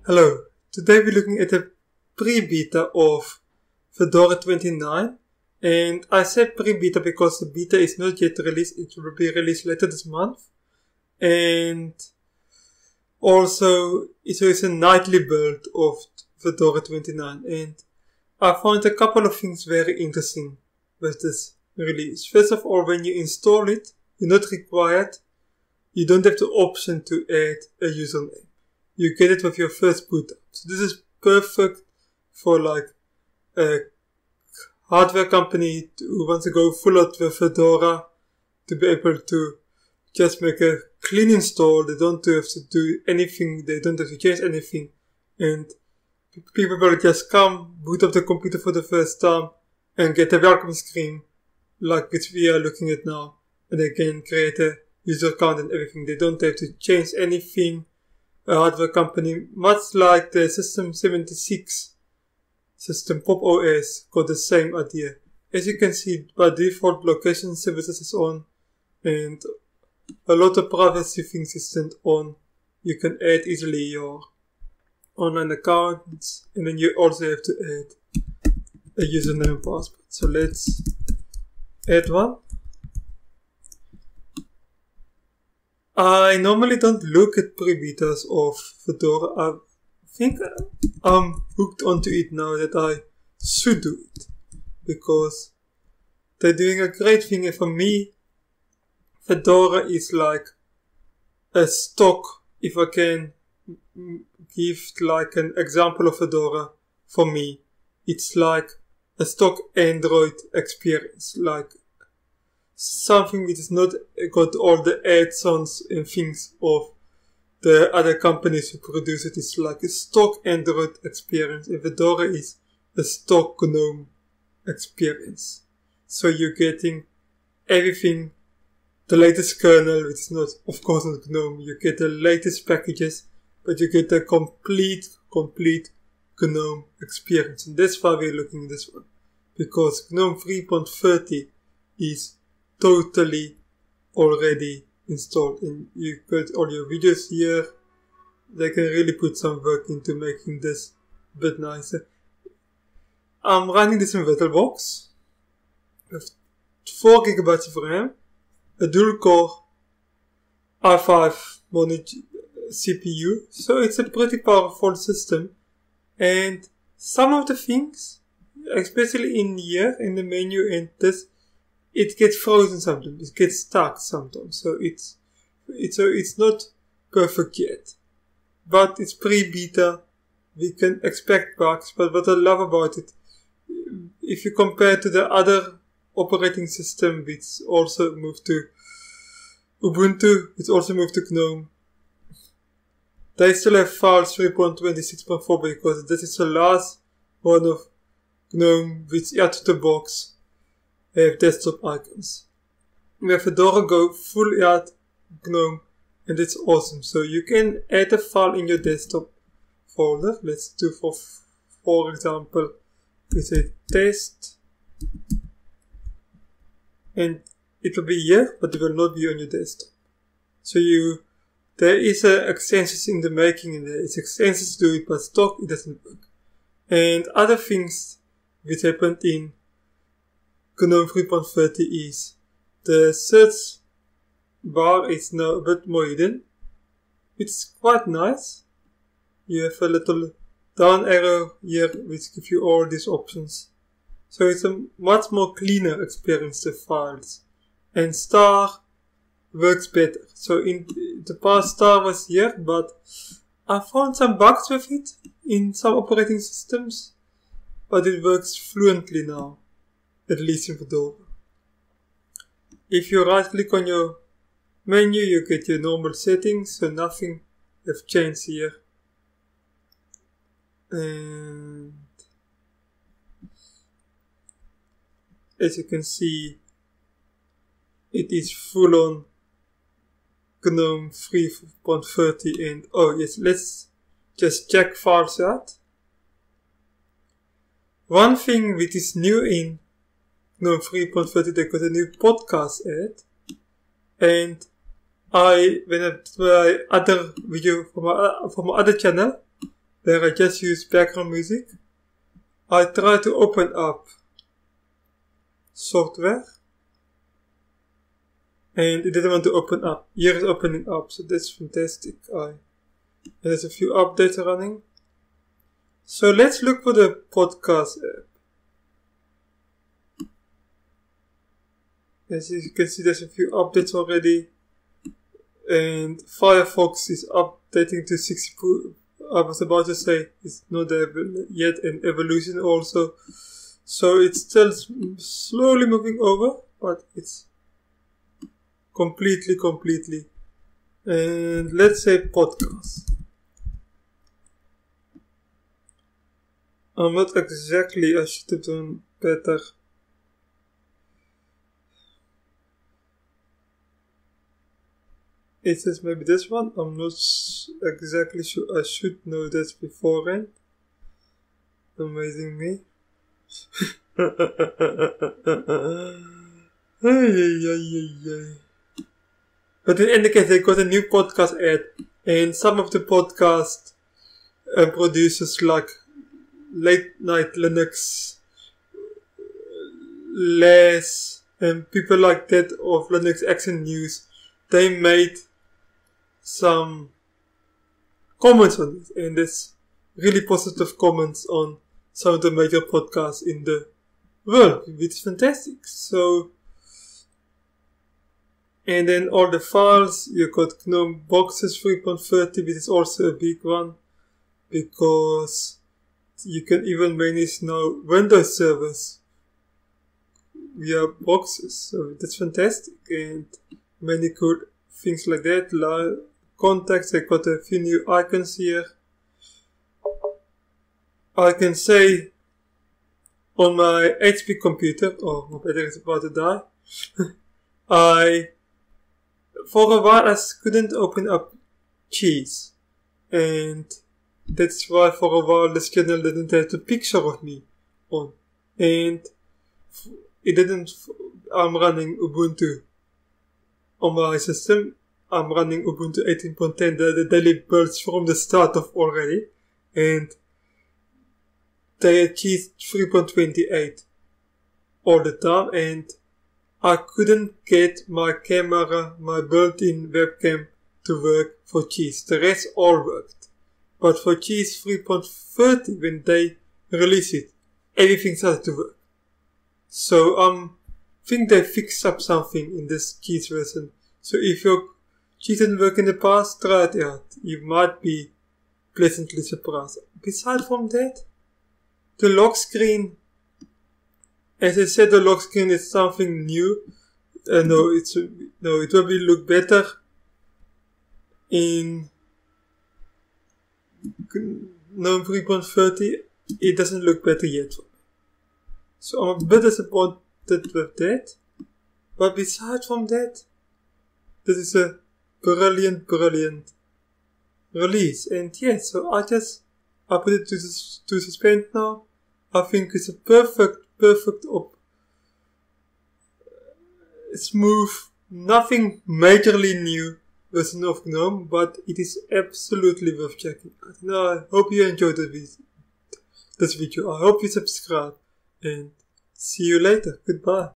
Hello, today we're looking at a pre-beta of Fedora 29, and I said pre-beta because the beta is not yet released. It will be released later this month, and also it's a nightly build of Fedora 29, and I found a couple of things very interesting with this release. First of all, when you install it, you're not required, you don't have the option to add a username. You get it with your first boot up. So this is perfect for like a hardware company who wants to go full out with Fedora to be able to just make a clean install. They don't have to do anything. They don't have to change anything. And people will just come, boot up the computer for the first time and get a welcome screen like which we are looking at now. And they can create a user account and everything. They don't have to change anything. A hardware company, much like the System 76 system, Pop! OS, got the same idea. As you can see, by default, location services is on, and a lot of privacy things is turned on. You can add easily your online accounts, and then you also have to add a username and password. So let's add one. I normally don't look at pre-betas of Fedora. I think I'm hooked onto it now that I should do it, because they're doing a great thing, and for me, Fedora is like a stock. If I can give like an example of Fedora, for me, it's like a stock Android experience, like something which is not got all the add-ons and things of the other companies who produce it. It's like a stock Android experience, and Fedora is a stock GNOME experience. So you're getting everything, the latest kernel, which is not, of course, not GNOME. You get the latest packages, but you get a complete GNOME experience. And that's why we're looking at this one, because GNOME 3.30 is totally already installed, and you got all your videos here. They can really put some work into making this a bit nicer. I'm running this in VirtualBox with 4 GB of RAM, a dual core i5 mono CPU, so it's a pretty powerful system. And some of the things, especially in here in the menu and this, it gets frozen sometimes, it gets stuck sometimes, so it's not perfect yet. But it's pre-beta, we can expect bugs, but what I love about it, if you compare to the other operating system which also moved to Ubuntu, it's also moved to GNOME, they still have files 3.26.4 because this is the last one of GNOME which out of the box have desktop icons. With Fedora go fully out GNOME, and it's awesome. So you can add a file in your desktop folder. Let's do for example, we say test, and it will be here, but it will not be on your desktop. So there is extensions in the making, and there is extensions to do it, but stock it doesn't work. And other things which happened in GNOME 3.30 is the search bar is now a bit more hidden. It's quite nice. You have a little down arrow here which gives you all these options. So it's a much more cleaner experience, the files. And star works better. So in the past, star was here, but I found some bugs with it in some operating systems, but it works fluently now, at least in Fedora. If you right click on your menu, you get your normal settings, so nothing has changed here. And as you can see, it is full on GNOME 3.30, and oh yes, let's just check files out. One thing which is new in GNOME 3.30, they got a new podcast ad, and when I do my other video from my other channel, where I just use background music. I try to open up software and it didn't want to open up. Here is opening up, so that's fantastic. There's a few updates running. So let's look for the podcast app. As you can see, there's a few updates already. And Firefox is updating to 64. I was about to say it's not yet an evolution also. So it's still slowly moving over, but it's completely. And let's say podcast. I'm not exactly, I should have done better. It says maybe this one. I'm not exactly sure. I should know this beforehand. Amazing me. But in any case, they got a new podcast ad, and some of the podcast producers like Late Night Linux, Les, and people like that of Linux Action News, they made some comments on this, and there's really positive comments on some of the major podcasts in the world, which is fantastic. So, and then all the files, you got GNOME Boxes 3.30, which is also a big one, because you can even manage now Windows servers via boxes, so that's fantastic, and many cool things like that. Contacts, I got a few new icons here. I can say on my HP computer, my battery is about to die, for a while I couldn't open up Cheese, and that's why for a while this channel didn't have a picture of me on, and it didn't. I'm running Ubuntu on my system. I'm running Ubuntu 18.10, the daily builds from the start of already, and they achieved 3.28 all the time, and I couldn't get my camera, my built-in webcam to work for Cheese. The rest all worked. But for Cheese 3.30, when they released it, everything started to work. So I think they fixed up something in this Cheese version. So if your Cheese didn't work in the past, try it out. You might be pleasantly surprised. Besides from that, the lock screen, as I said, the lock screen is something new. It will look better in GNOME 3.30. It doesn't look better yet. So I'm a bit disappointed with that. But besides from that, this is a brilliant release. And yeah, so I put it to suspend now. I think it's a perfect smooth, nothing majorly new version of GNOME, but it is absolutely worth checking out. Now, I hope you enjoyed this video. I hope you subscribe, and see you later. Goodbye.